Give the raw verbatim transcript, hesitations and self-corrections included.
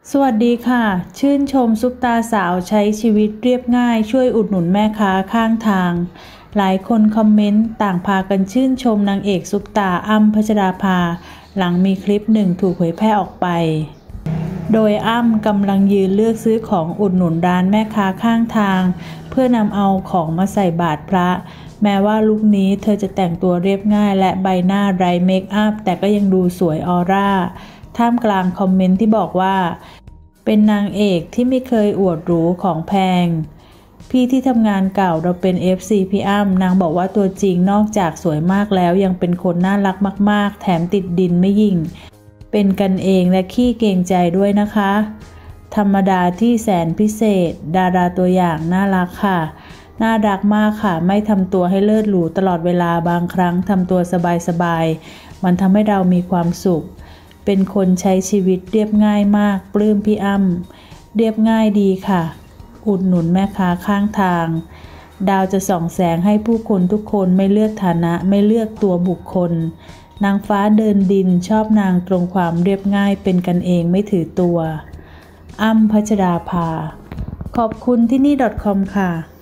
สวัสดีค่ะชื่นชมซุปตาสาวใช้ชีวิตเรียบง่ายช่วยอุดหนุนแม่ค้าข้างทางหลายคนคอมเมนต์ต่างพากันชื่นชมนางเอกซุปตาอ้ำพัชราภาหลังมีคลิปหนึ่งถูกเผยแพร่ออกไปโดยอ้ำกำลังยืนเลือกซื้อของอุดหนุนร้านแม่ค้าข้างทางเพื่อนำเอาของมาใส่บาตรพระแม้ว่าลุคนี้เธอจะแต่งตัวเรียบง่ายและใบหน้าไร้เมคอัพแต่ก็ยังดูสวยออร่าท่ามกลางคอมเมนต์ที่บอกว่าเป็นนางเอกที่ไม่เคยอวดหรูของแพงพี่ที่ทำงานเก่าเราเป็น เอฟ ซี พี่อ้ำนางบอกว่าตัวจริงนอกจากสวยมากแล้วยังเป็นคนน่ารักมากๆแถมติดดินไม่ยิ่งเป็นกันเองและขี้เกรงใจด้วยนะคะธรรมดาที่แสนพิเศษดาราตัวอย่างน่ารักค่ะน่ารักมากค่ะไม่ทำตัวให้เลิศหรูตลอดเวลาบางครั้งทำตัวสบายๆมันทำให้เรามีความสุขเป็นคนใช้ชีวิตเรียบง่ายมากปลื้มพี่อ้ำเรียบง่ายดีค่ะอุดหนุนแม่ค้าข้างทางดาวจะส่องแสงให้ผู้คนทุกคนไม่เลือกฐานะไม่เลือกตัวบุคคลนางฟ้าเดินดินชอบนางตรงความเรียบง่ายเป็นกันเองไม่ถือตัวอ้ำพัชราภาขอบคุณที่นี่ .com ค่ะ